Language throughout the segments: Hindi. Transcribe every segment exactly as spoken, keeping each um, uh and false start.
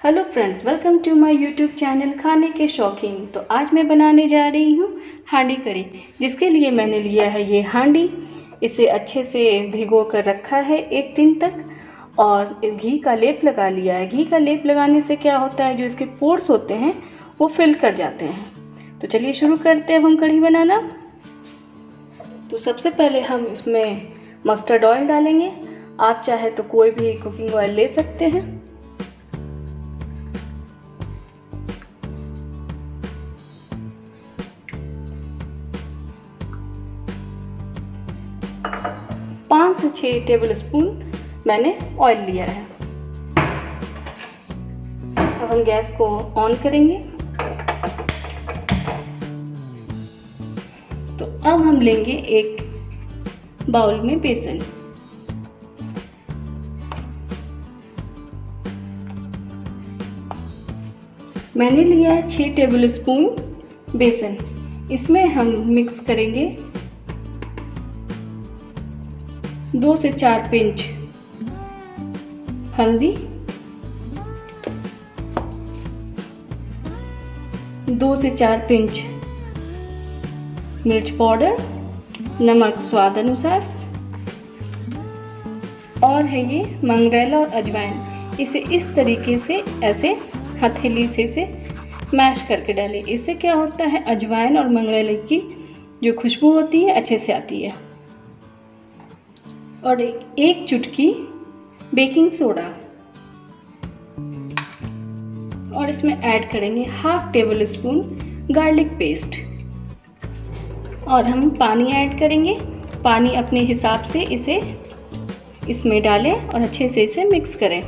Hello friends, welcome to my YouTube channel खाने के शौकीन। तो आज मैं बनाने जा रही हूँ हांडी कड़ी, जिसके लिए मैंने लिया है ये हांडी। इसे अच्छे से भिगो कर रखा है एक दिन तक और घी का लेप लगा लिया है। घी का लेप लगाने से क्या होता है, जो इसके पोर्स होते हैं वो फिल कर जाते हैं। तो चलिए शुरू करते हैं हम कड़ी बनाना। तो सबसे पहले हम इसमें मस्टर्ड ऑयल डालेंगे। आप चाहे तो कोई भी कुकिंग ऑयल ले सकते हैं। पाँच से छः टेबल स्पून मैंने ऑयल लिया है। अब हम गैस को ऑन करेंगे। तो अब हम लेंगे एक बाउल में बेसन। मैंने लिया है छः टेबल स्पून बेसन। इसमें हम मिक्स करेंगे दो से चार पिंच हल्दी, दो से चार पिंच मिर्च पाउडर, नमक स्वाद अनुसार, और है ये मंगरेला और अजवाइन। इसे इस तरीके से ऐसे हथेली से इसे मैश करके डालें। इससे क्या होता है, अजवाइन और मंगरेले की जो खुशबू होती है अच्छे से आती है। और एक, एक चुटकी बेकिंग सोडा, और इसमें ऐड करेंगे half tablespoon garlic paste. और हम पानी ऐड करेंगे। पानी अपने हिसाब से इसे इसमें डालें और अच्छे से इसे मिक्स करें।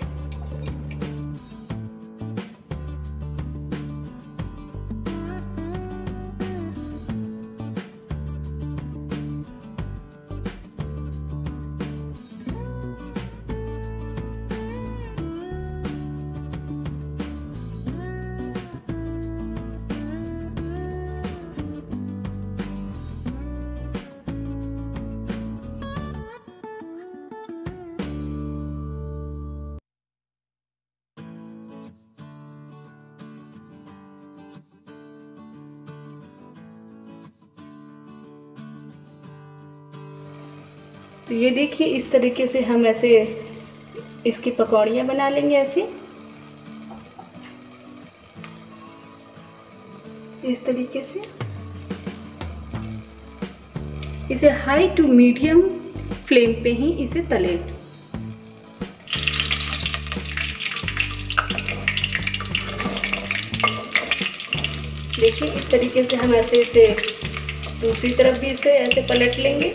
तो ये देखिए, इस तरीके से हम ऐसे इसकी पकौड़ियाँ बना लेंगे। ऐसे इस तरीके से इसे हाई टू मीडियम फ्लेम पे ही इसे तलें। देखिए, इस तरीके से हम ऐसे इसे दूसरी तरफ भी इसे ऐसे पलट लेंगे।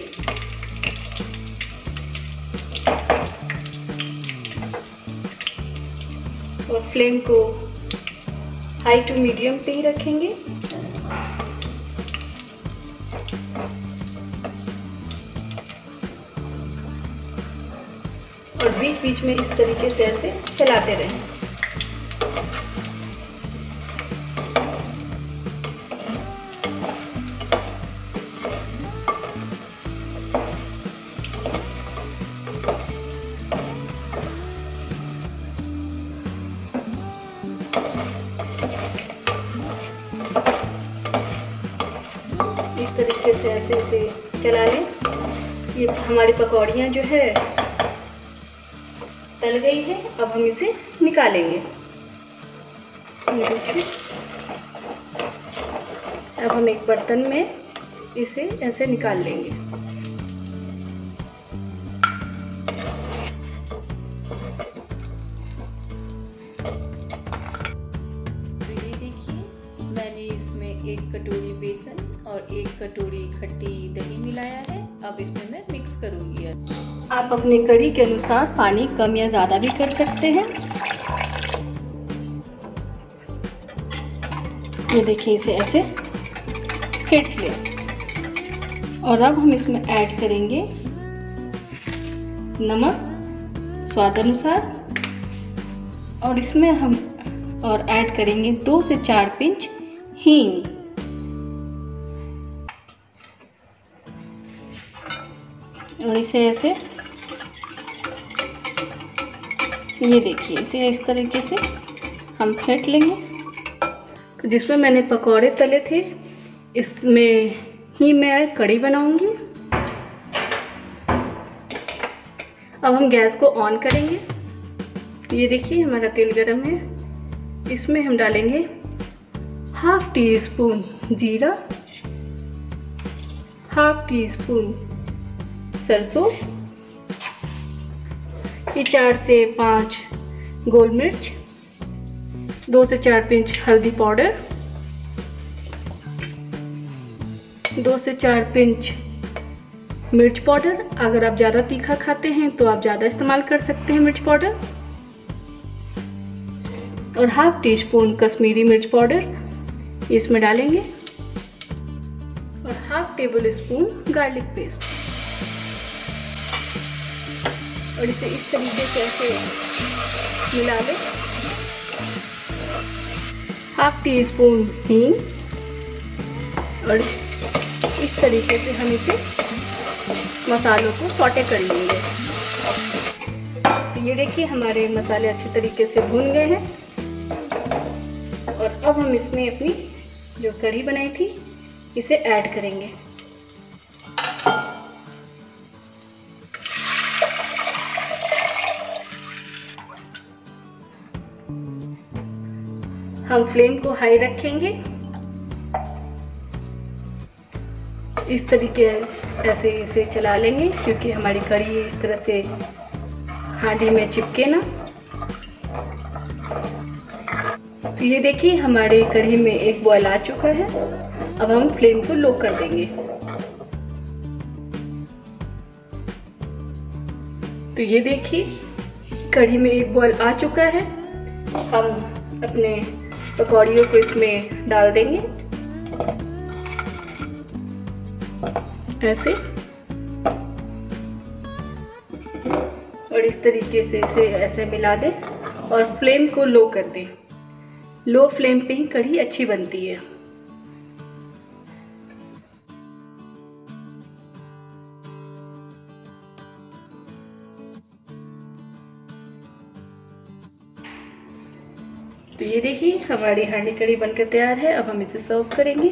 और फ्लेम को हाई टू मीडियम पे ही रखेंगे। और बीच बीच में इस तरीके से ऐसे चलाते रहें। इस तरीके से ऐसे ऐसे चला लें। ये हमारी पकौड़ियाँ जो है तल गई है। अब हम इसे निकालेंगे। अब हम एक बर्तन में इसे ऐसे निकाल लेंगे। तो ये देखिए, मैंने इसमें एक कटोरी बेसन और एक कटोरी खट्टी दही मिलाया है। अब इसमें मैं मिक्स करूँगी। आप अपने कड़ी के अनुसार पानी कम या ज़्यादा भी कर सकते हैं। ये देखिए, इसे ऐसे फेंट लें। और अब हम इसमें ऐड करेंगे नमक स्वाद अनुसार, और इसमें हम और ऐड करेंगे दो से चार पिंच हींग। और इसे ऐसे ये देखिए, इसे इस तरीके से हम फेंट लेंगे। तो जिसमें मैंने पकौड़े तले थे, इसमें ही मैं कढ़ी बनाऊंगी। अब हम गैस को ऑन करेंगे। ये देखिए हमारा तेल गरम है। इसमें हम डालेंगे हाफ टी स्पून जीरा, हाफ टी स्पून सरसों, ये चार से पाँच गोल मिर्च, दो से चार पिंच हल्दी पाउडर, दो से चार पिंच मिर्च पाउडर। अगर आप ज़्यादा तीखा खाते हैं तो आप ज़्यादा इस्तेमाल कर सकते हैं मिर्च पाउडर, और हाफ टी स्पून कश्मीरी मिर्च पाउडर इसमें डालेंगे, और half tablespoon garlic paste, और इसे इस तरीके से ऐसे मिला लें। हाफ टी स्पून हींग, और इस तरीके से हम इसे मसालों को सौटे कर लेंगे। तो ये देखिए हमारे मसाले अच्छे तरीके से भून गए हैं, और अब हम इसमें अपनी जो कढ़ी बनाई थी इसे ऐड करेंगे। हम फ्लेम को हाई रखेंगे, इस तरीके ऐसे इसे चला लेंगे, क्योंकि हमारी कढ़ी इस तरह से हांडी में चिपके ना। तो ये देखिए हमारे कढ़ी में एक बॉयल आ चुका है। अब हम फ्लेम को लो कर देंगे। तो ये देखिए कढ़ी में एक बॉयल आ चुका है। हम अपने पकौड़ियों को इसमें डाल देंगे ऐसे, और इस तरीके से इसे ऐसे मिला दें और फ्लेम को लो कर दें। लो फ्लेम पे ही कढ़ी अच्छी बनती है। तो ये देखिए हमारी हांडी कढ़ी बनकर तैयार है। अब हम इसे सर्व करेंगे।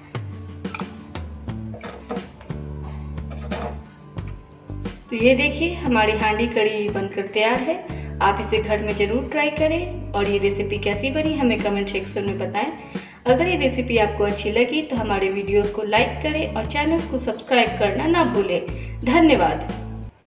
तो ये देखिए हमारी हांडी कढ़ी बनकर तैयार है। आप इसे घर में ज़रूर ट्राई करें, और ये रेसिपी कैसी बनी हमें कमेंट सेक्शन में बताएं। अगर ये रेसिपी आपको अच्छी लगी तो हमारे वीडियोस को लाइक करें और चैनल्स को सब्सक्राइब करना ना भूलें। धन्यवाद।